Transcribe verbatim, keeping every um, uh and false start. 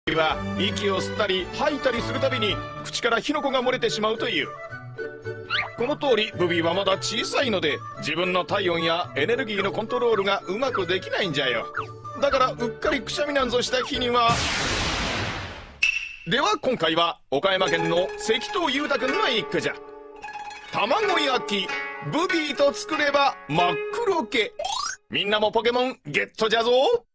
は息を吸ったり吐いたりするたびに口から火の粉が漏れてしまうという。この通りブビはまだ小さいので自分の体温やエネルギーのコントロールがうまくできないんじゃよ。だからうっかりくしゃみなんぞした日には。では今回は岡山県の関東裕太くんの一句じゃ。卵焼きブビーと作れば真っ黒け。みんなもポケモンゲットじゃぞ。